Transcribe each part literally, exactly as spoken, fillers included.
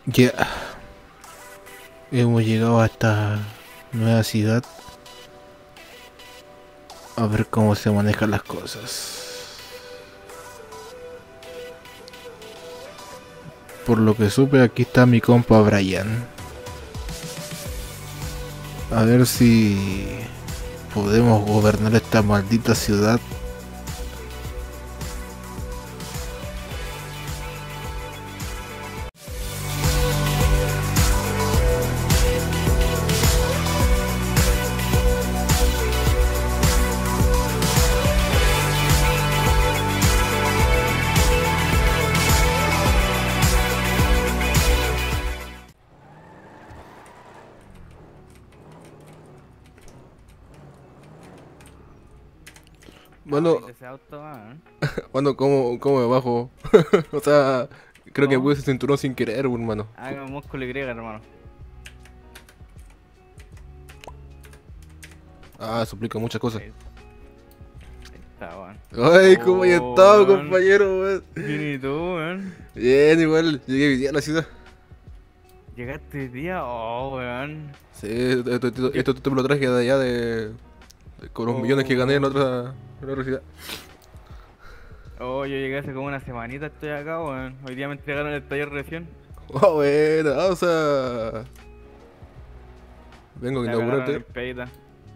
Ya hemos llegado a esta nueva ciudad. A ver cómo se manejan las cosas. Por lo que supe, aquí está mi compa Brian. A ver si podemos gobernar esta maldita ciudad. Bueno, Ay, ese auto, ah, bueno, ¿cómo, cómo me bajo? O sea, creo que ¿cómo? puse ese cinturón sin querer, hermano. Haga músculo Y, hermano. Ah, eso explica muchas cosas. Ahí, ahí está, weón. Ay, ¿cómo ya Oh, estado, weón. compañero, weón? Bien, ¿y tú, weón? Bien, igual, llegué hoy día a la ciudad. ¿Llegaste hoy día? Oh, weón. Sí, esto, esto, esto, esto me lo traje de allá de, de- con los millones que gané en la otra, en la otra ciudad. Oh, yo llegué hace como una semanita, estoy acá, weón. Hoy día me entregaron el taller recién. Oh, bueno, ah, o sea, vengo a Me inaugurarte. pagaron el pedita.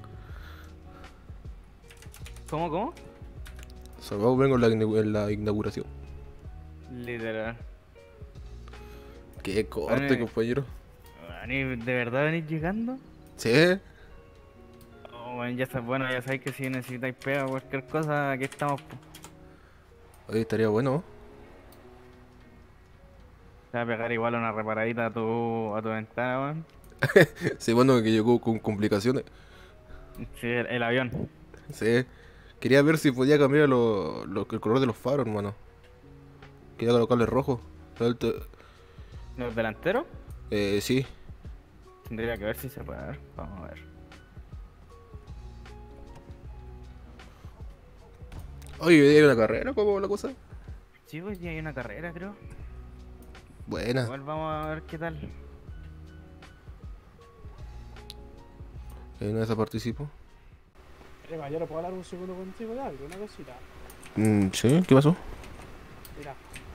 ¿Cómo, cómo? Salvador, vengo en la, inau- en la inauguración. Literal. Qué corte, Vale. compañero. Weón, ¿y ¿de verdad venís llegando? Sí, Oh, weón, ya sabes, bueno, ya sabéis que si necesitáis pega o cualquier cosa, aquí estamos, po. hoy estaría bueno. Te va a pegar igual una reparadita a tu, a tu ventana, weón. Sí, bueno, que llegó con complicaciones. Sí, el, el avión. Sí, quería ver si podía cambiar lo, lo- el color de los faros, hermano. Quería colocarle rojo. Pero el te- ¿Los delanteros? Eh, sí. Tendría que ver si se puede. A ver, vamos a ver. Oye, ¿hoy día hay una carrera? ¿Cómo va la cosa? Sí, pues ya hay una carrera, creo. Buena. Igual vamos a ver qué tal. En una de esas participo. Eh, caballero, ¿puedo hablar un segundo contigo de algo? Una cosita. Mm, sí, ¿qué pasó? Mira,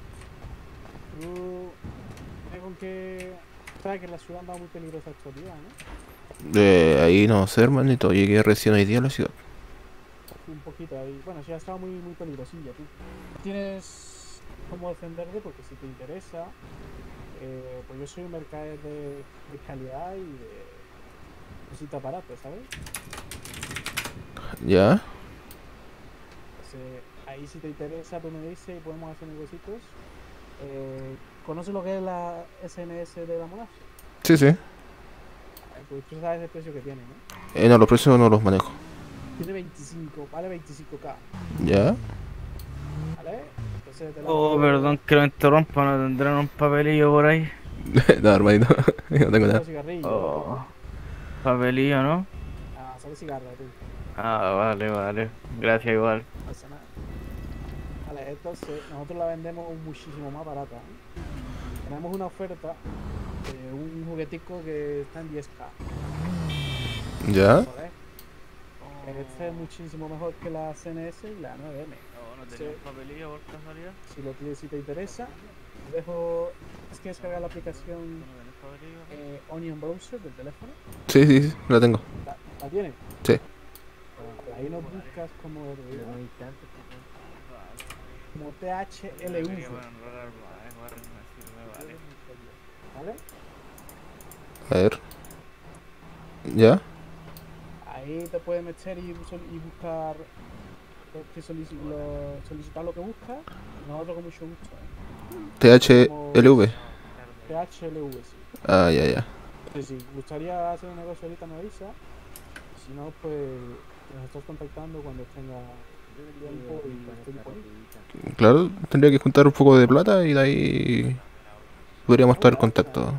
tú ves con que sabes que la ciudad anda muy peligrosa estos días, ¿no? Eh, ahí no sé, hermanito. Llegué recién hoy día a la ciudad. Un poquito ahí. Bueno, sí, ha estado muy, muy peligrosilla, tú. Tienes cómo defenderte porque si te interesa, eh, pues yo soy un mercader de, de calidad y de cosita aparato, ¿sabes? ¿Ya? Entonces, ahí si te interesa, tú me dices y podemos hacer negocios. Eh, ¿Conoces lo que es la S N S de la monarquía? Sí, sí. Eh, Pues tú sabes el precio que tiene, ¿no? Eh, no, los precios no los manejo. Tiene veinticinco, vale veinticinco K, ¿Ya? ¿vale? Entonces te la Oh, puedo- perdón que lo interrumpa, no tendrán un papelillo por ahí. No, hermanito. No tengo nada. Sale cigarrillo. Oh, papelillo, ¿no? Ah, sale cigarra, tú. Ah, vale, vale. Gracias, igual. No pasa nada. Vale, entonces nosotros la vendemos muchísimo más barata, ¿eh? Tenemos una oferta de un juguetico que está en diez K, ¿Ya? ¿vale? Este es muchísimo mejor que la C N S y la nueve M. Oh, no tenía un papelillo por casualidad. Si lo tienes, si te interesa, te dejo. Es que descargar la aplicación eh, Onion Browser del teléfono. Sí, sí, sí, la tengo. ¿La, la tienes? Sí. Bueno, ahí nos buscas como, como T H L V, ¿vale? A ver. ¿Ya? Ahí te puedes meter y, sol- y buscar lo que solici- lo- solicitar lo que buscas. Nosotros con mucho gusto. ¿eh? T H L V. T H L V, sí. Ah, ya, ya. Sí, sí. Gustaría hacer un negocio ahorita, me avisa. Si no, pues nos estás contactando cuando tenga tiempo y esté disponible. Claro, tendría que juntar un poco de plata y de ahí podríamos estar en contacto.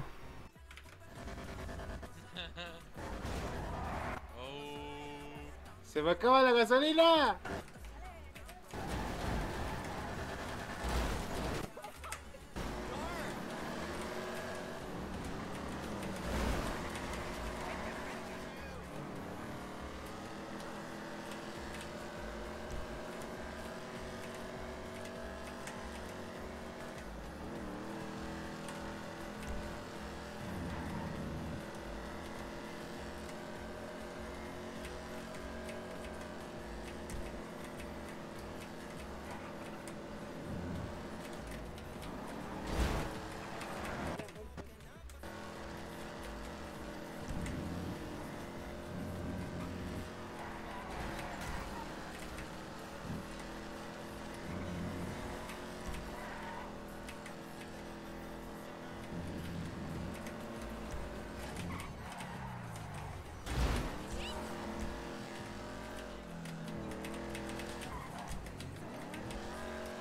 ¡Se me acaba la gasolina!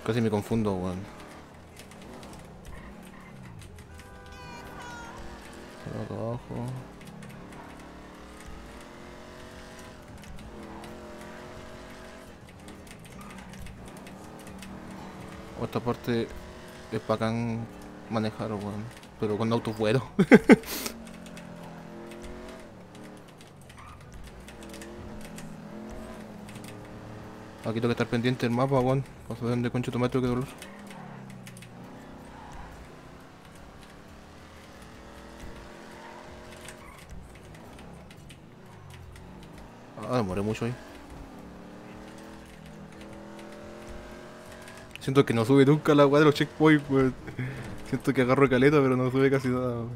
Casi me confundo, weón. Acá abajo. O esta parte es bacán manejar, weón. Pero con autos buenos. Aquí tengo que estar pendiente del mapa, weón. Para saber dónde concho tomate que dolor. Ah, demoré mucho ahí. Siento que no sube nunca la weá de los checkpoints, weón. Siento que agarro caleta, pero no sube casi nada, weón.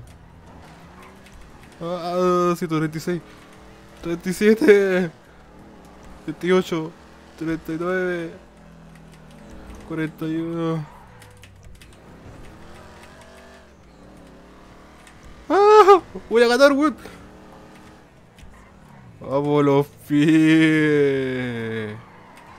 Ah, ciento treinta y seis. treinta y siete. treinta y ocho. treinta y nueve. cuarenta y uno. ¡Ah! Voy a ganar, weón. Vamos los pies.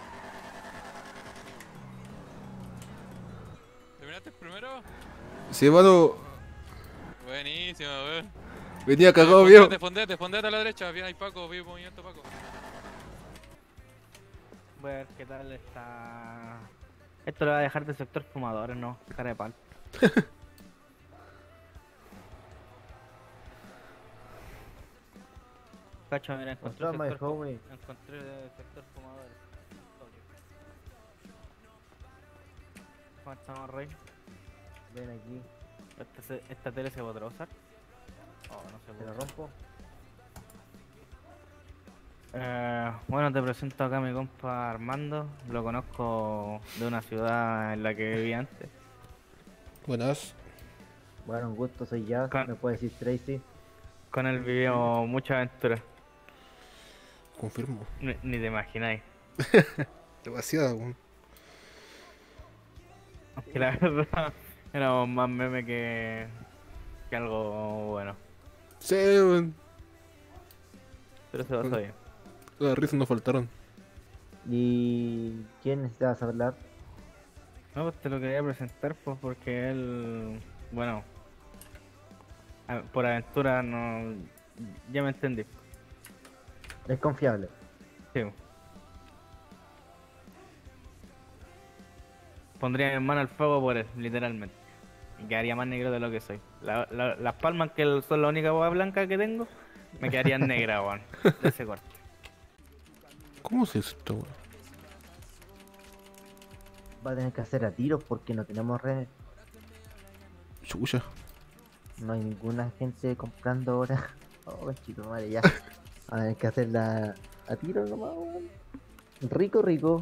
¿Terminaste primero? Sí, mano. Buenísimo, weón. Venía cagado, viejo. Defondete, defondete a la derecha. Bien, hay Paco, vi movimiento Paco. Voy a ver qué tal está. Esto lo va a dejar de sector fumadores, no, cara de pal. Cacho, mira, encontré What's up, my sector, fu- homie? encontré sector fumadores. ¿Cómo estamos, Rey? Ven aquí, ¿Esta, se- esta tele se podrá usar? Oh, no se te la puede. rompo. Eh, bueno, te presento acá a mi compa Armando. Lo conozco de una ciudad en la que vivía antes. Buenas. Bueno, un gusto, soy Jazz, Con- me puede decir Tracy. Con él vivimos muchas aventuras. Confirmo. Ni, ni te imagináis. Demasiado, weón. Aunque la verdad éramos más meme que, que algo bueno. Sí, weón. Pero se pasó bien. Las risas nos faltaron. ¿Y quién necesitas hablar? No, pues te lo quería presentar pues porque él, bueno, a- por aventura no, ya me entendí. Es confiable. Sí. Pondría mi mano al fuego por él, literalmente. Y quedaría más negro de lo que soy. La- la- las palmas, que son la única hueá blanca que tengo, me quedarían negras, weón. De ese corte. ¿Cómo se hizo esto, weón? Va a tener que hacer a tiros porque no tenemos redes. Chucha. No hay ninguna gente comprando ahora. Oh, chico, madre, ya. Va a tener que hacerla a tiros nomás, weón. Rico, rico.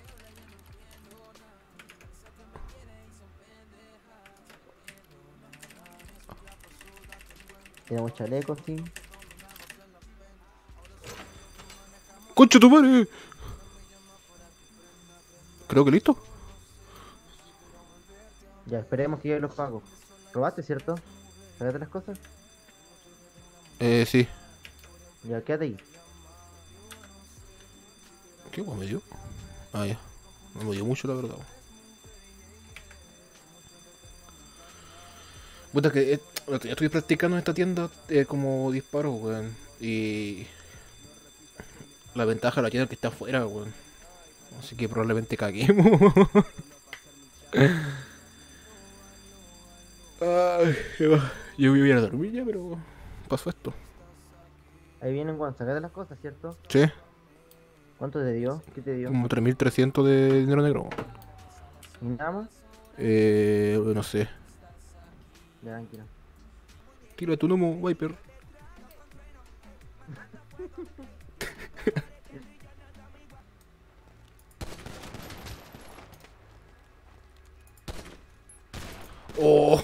Tenemos chalecos, sí. ¡Concha tu madre! Creo que listo. Ya, esperemos que lleguen los pagos. ¿Robaste, cierto? ¿Sacaste las cosas? Eh, sí. Ya, quédate ahí. ¿Qué weón me dio? Ah, ya. No me dio mucho, la verdad, weón. Puta que eh, ya estoy practicando en esta tienda eh, como disparo, weón. Y la ventaja la tiene el que está afuera, weón. Así que probablemente caguemos. Ay, yo yo iba a ir a dormir ya, pero pasó esto. Ahí vienen, Juan, sacaste las cosas, ¿cierto? Sí, ¿Cuánto te dio? ¿Qué te dio? como tres mil trescientos de dinero negro, weón. ¿Y nada más? Eh, no sé. Ya, tranquilo. Tira tu gnomo, Viper. Oh.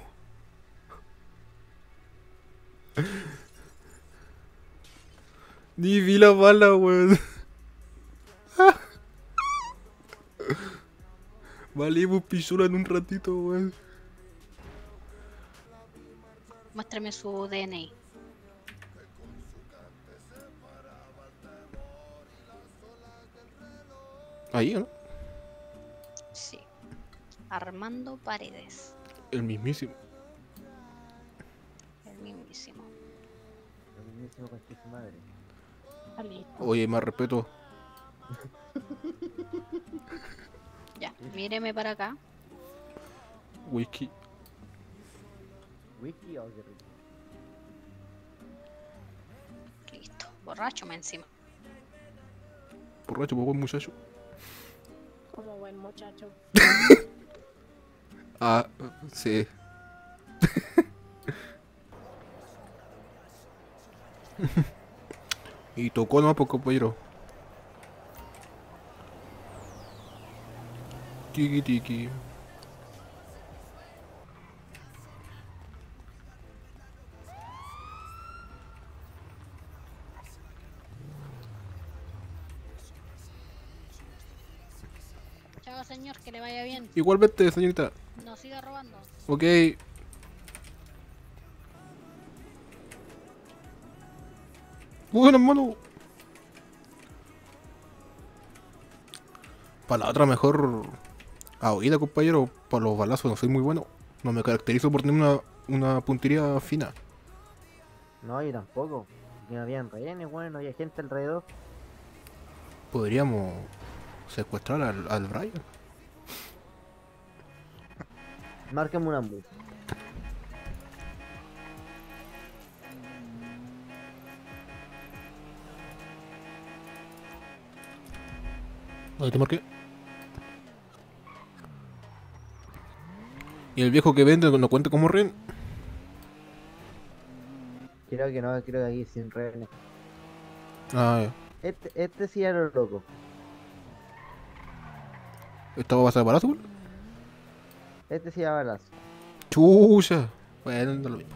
Ni vi la bala, weón. Valimos pichula en un ratito, weón. Muéstrame su D N I. Ahí, ¿no? Sí. Armando Paredes. El mismísimo. El mismísimo. El mismísimo con su madre. Ah, listo. Oye, más respeto. Ya, míreme para acá. Whisky. Wiki o qué rico. Listo. Borracho me encima. Borracho, pues buen muchacho. Como buen muchacho. Ah, sí. Y tocó nomás, pues, compañero. Tiki tiki. Chao, señor, que le vaya bien. Igualmente, señorita. No siga robando. Ok. Bueno, hermano. Para la otra mejor a oída, compañero. Para los balazos no soy muy bueno. No me caracterizo por tener una, una puntería fina. No, yo tampoco. Aquí no habían rehenes, weón, no había gente alrededor. Podríamos secuestrar al, al Brian. Márcame un ambus. Ahí te marqué. Y el viejo que vende no cuenta como rehén. Creo que no, creo que aquí sin rehenes. Ah, ya. Este, este sí era lo loco. ¿Esta va a pasar balazo, weón? Este sí era balazo. Chucha. Bueno, no es lo mismo.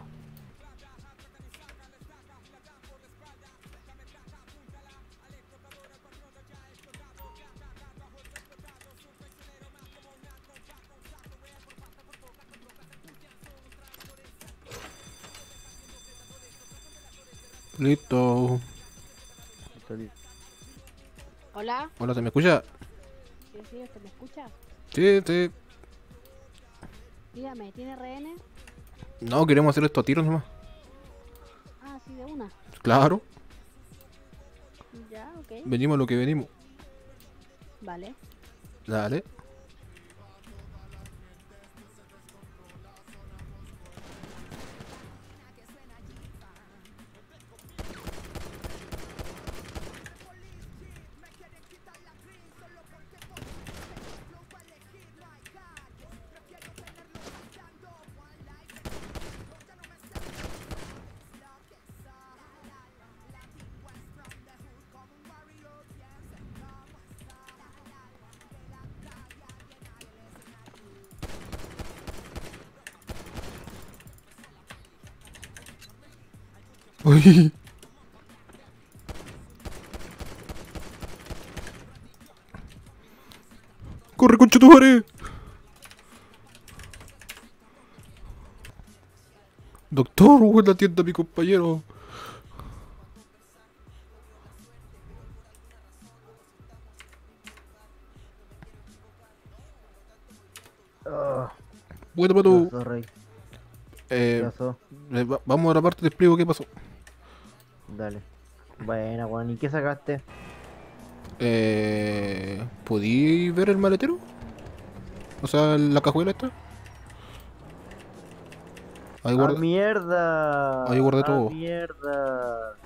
Listo. Hola. Hola, ¿se me escucha? Sí, sí, ¿usted me escucha? Sí, sí. Dígame, ¿tiene rehenes? No, queremos hacer esto a tiros nomás. Ah, sí, de una. Claro. Ya, ok. Venimos a lo que venimos. Vale. Dale. Uy. Corre, concha tu madre. Doctor, weón, atienda a mi compañero. Oh, Bueno, ¿qué pato. pasó, Rey? Eh, ¿Qué pasó? eh, va- vamos a la parte, te explico qué pasó. Dale. Buena, weón. ¿Y qué sacaste? Eh, ¿podí ver el maletero? O sea, la cajuela esta. Ahí ¡Ah, guarda. mierda! Ahí guardé ¡Ah, todo. mierda!